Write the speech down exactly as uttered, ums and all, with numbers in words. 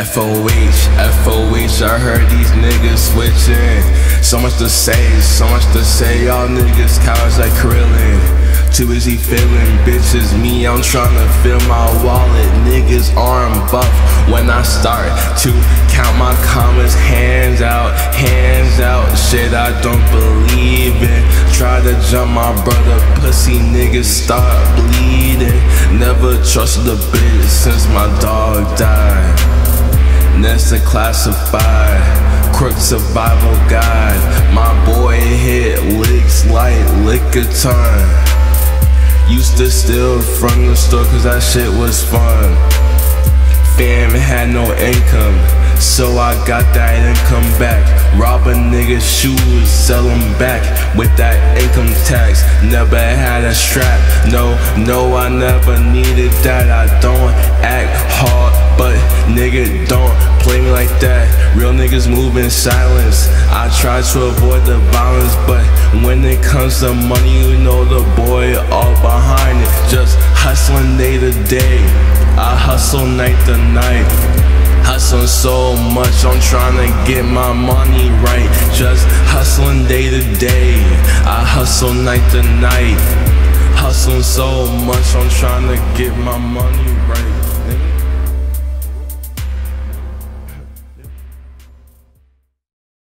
F O H, F O H, I heard these niggas switching. So much to say, so much to say, y'all niggas cowards like Krillin. Too busy feeling bitches, me, I'm tryna fill my wallet. Niggas arm buff when I start to count my commas. Hands out, hands out, shit I don't believe in. Try to jump my brother, pussy niggas start bleeding. Never trusted a bitch since my dog died. Nesta classified, crook survival guide. My boy hit licks like liquor ton. Used to steal from the store cause that shit was fun. Fam had no income, so I got that income back. Rob a nigga's shoes, sell them back with that income tax. Never had a strap, no, no, I never needed that. I don't act hard, but nigga don't play me like that. Real niggas move in silence. I try to avoid the violence, but when it comes to money, you know the boy all behind it. Just hustling day to day, I hustle night to night. Hustling so much, I'm trying to get my money right. Just hustling day to day, I hustle night to night. Hustling so much, I'm trying to get my money right.